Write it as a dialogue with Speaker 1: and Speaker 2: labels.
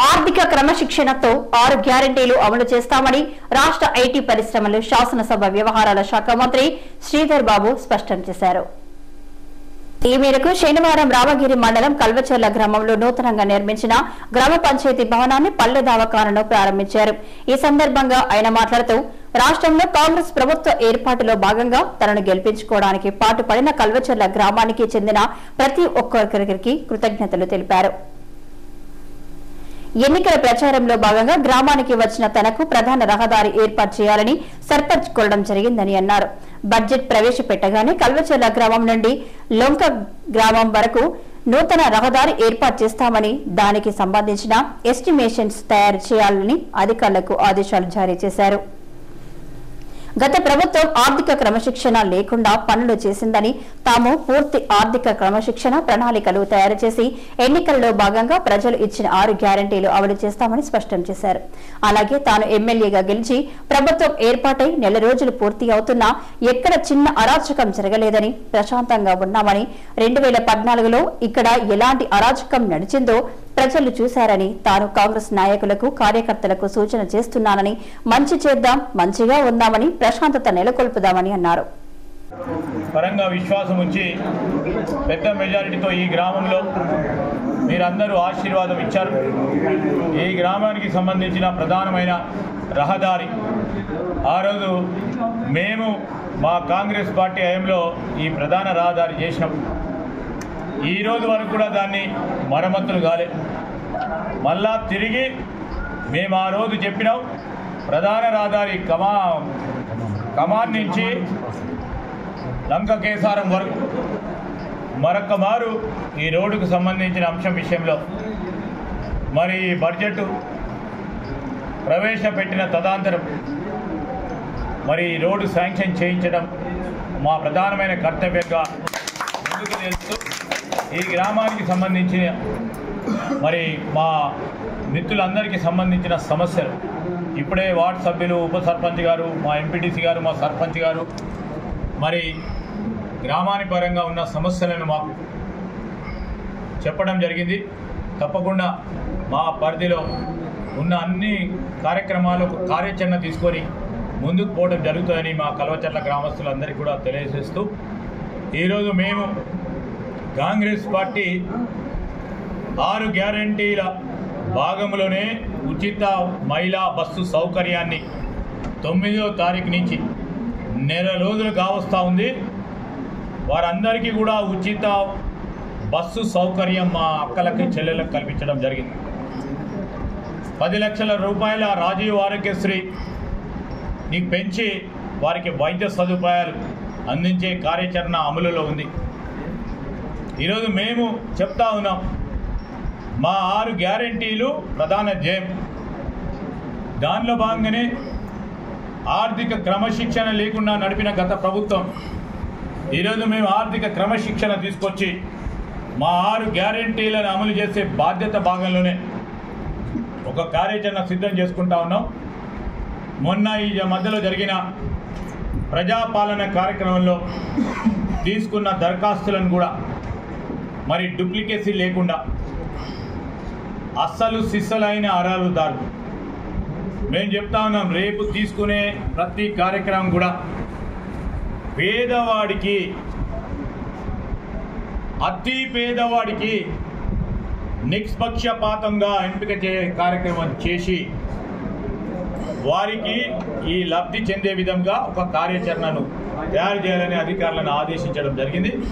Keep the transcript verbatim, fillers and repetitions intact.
Speaker 1: ఆర్థిక క్రమశిక్షణతో ఆరు గ్యారంటీలు అమలు చేస్తామని రాష్ట్ర ఐటీ పరిశ్రమలు శాసనసభ వ్యవహారాల శాఖ మంత్రి శ్రీధర్ బాబు స్పష్టం చేశారు. ఈ మేరకు శనివారం రామగిరి మండలం కల్వచర్ల గ్రామంలో నూతనంగా నిర్మించిన గ్రామ పంచాయతీ భవనాన్ని పల్లె దవాఖానాను ప్రారంభించారు. ఈ సందర్భంగా ఆయన మాట్లాడుతూ రాష్ట్రంలో కాంగ్రెస్ ప్రభుత్వ ఏర్పాటులో భాగంగా తనను గెలిపించుకోవడానికి పాటుపడిన కల్వచర్ల గ్రామానికి చెందిన ప్రతి ఒక్కరికి కృతజ్ఞతలు తెలిపారు. ఎన్నికల ప్రచారంలో భాగంగా గ్రామానికి వచ్చిన తనకు ప్రధాన రహదారి ఏర్పాటు చేయాలని సర్పంచ్ కోరడం జరిగిందని అన్నారు. బడ్జెట్ ప్రవేశపెట్టగానే కల్వచర్ల గ్రామం నుండి లొంక గ్రామం వరకు నూతన రహదారి ఏర్పాటు చేస్తామని దానికి సంబంధించిన ఎస్టిమేషన్స్ తయారు చేయాలని అధికారులకు ఆదేశాలు జారీ చేశారు. గత ప్రభుత్వం ఆర్థిక క్రమశిక్షణ లేకుండా పనులు చేసిందని తాము పూర్తి ఆర్థిక క్రమశిక్షణ ప్రణాళికలు తయారు చేసి ఎన్నికల్లో భాగంగా ప్రజలు ఇచ్చిన ఆరు గ్యారంటీలు అమలు చేస్తామని స్పష్టం చేశారు. అలాగే తాను ఎమ్మెల్యేగా గెలిచి ప్రభుత్వం ఏర్పాటై నెల రోజులు పూర్తి అవుతున్నా ఎక్కడ చిన్న అరాచకం జరగలేదని ప్రశాంతంగా ఉన్నామని, రెండు వేల పద్నాలుగులో ఇక్కడ ఎలాంటి అరాచకం నడిచిందో ప్రజలు చూశారని, తాను కాంగ్రెస్ నాయకులకు కార్యకర్తలకు సూచన చేస్తున్నానని, మంచి చేద్దాం, మంచిగా ఉందామని, ప్రశాంతత నెలకొల్పుదామని అన్నారు.
Speaker 2: పరంగా విశ్వాసం ఉంచి పెద్ద మెజారిటీతో ఈ గ్రామంలో మీరందరూ ఆశీర్వాదం ఇచ్చారు. ఈ గ్రామానికి సంబంధించిన ప్రధానమైన రహదారి ఆ రోజు మేము మా కాంగ్రెస్ పార్టీ హయాంలో ఈ ప్రధాన రహదారి చేసినాం. ఈ రోజు వరకు కూడా దాన్ని మరమ్మతులు కాలే. మళ్ళా తిరిగి మేము ఆ రోజు చెప్పినాం ప్రధాన రహదారి కమా కమాన్ నుంచి లంక కేసారం వరకు మరొక మారు ఈ రోడ్డుకు సంబంధించిన అంశం విషయంలో మరి బడ్జెట్ ప్రవేశపెట్టిన తదనంతరం మరి ఈ రోడ్డు శాంక్షన్ చేయించడం మా ప్రధానమైన కర్తవ్యంగా ముందుకు తెలుస్తూ ఈ గ్రామానికి సంబంధించిన మరి మా మిత్రులందరికీ సంబంధించిన సమస్యలు ఇప్పుడే వార్డు సభ్యులు, ఉప సర్పంచ్ గారు, మా ఎంపీటీసీ గారు, మా సర్పంచ్ గారు మరి గ్రామాని పరంగా ఉన్న సమస్యలను మాకు చెప్పడం జరిగింది. తప్పకుండా మా పరిధిలో ఉన్న అన్ని కార్యక్రమాలకు కార్యాచరణ తీసుకొని ముందుకు పోవడం జరుగుతుందని మా కల్వచర్ల గ్రామస్తులందరికీ కూడా తెలియజేస్తూ ఈరోజు మేము కాంగ్రెస్ పార్టీ ఆరు గ్యారంటీల భాగంలోనే ఉచిత మహిళా బస్సు సౌకర్యాన్ని తొమ్మిదో తారీఖు నుంచి నెల రోజులు కావస్తూ ఉంది. వారందరికీ కూడా ఉచిత బస్సు సౌకర్యం మా అక్కలకి చెల్లెలకు కల్పించడం జరిగింది. పది లక్షల రూపాయల రాజీవ్ ఆరోగ్యశ్రీ నీకు పెంచి వారికి వైద్య సదుపాయాలు అందించే కార్యాచరణ అమలులో ఉంది. ఈరోజు మేము చెప్తా ఉన్నాం మా ఆరు గ్యారంటీలు ప్రధాన ధ్యేయం. దానిలో భాగంగానే ఆర్థిక క్రమశిక్షణ లేకుండా నడిపిన గత ప్రభుత్వం ఈరోజు మేము ఆర్థిక క్రమశిక్షణ తీసుకొచ్చి మా ఆరు గ్యారంటీలను అమలు చేసే బాధ్యత భాగంలోనే ఒక కార్యాచరణ సిద్ధం చేసుకుంటా ఉన్నాం. మొన్న ఈ మధ్యలో జరిగిన ప్రజాపాలన కార్యక్రమంలో తీసుకున్న దరఖాస్తులను కూడా మరి డూప్లికేసీ లేకుండా అస్సలు సిస్సలైన అర్హులదారులు మేము చెప్తా ఉన్నాం. రేపు తీసుకునే ప్రతి కార్యక్రమం కూడా పేదవాడికి, అతి పేదవాడికి నిష్పక్షపాతంగా ఎంపిక చే కార్యక్రమం చేసి వారికి ఈ లబ్ధి చెందే విధంగా ఒక కార్యాచరణను తయారు చేయాలని అధికారులను ఆదేశించడం జరిగింది.